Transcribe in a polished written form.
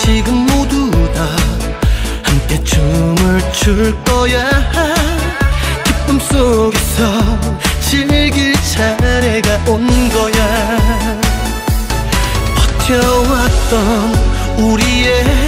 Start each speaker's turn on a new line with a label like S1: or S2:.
S1: 지금 모두 다 함께 춤을 출 거야. 기쁨 속에서 즐길 차례가 온 거야. 버텨왔던 우리의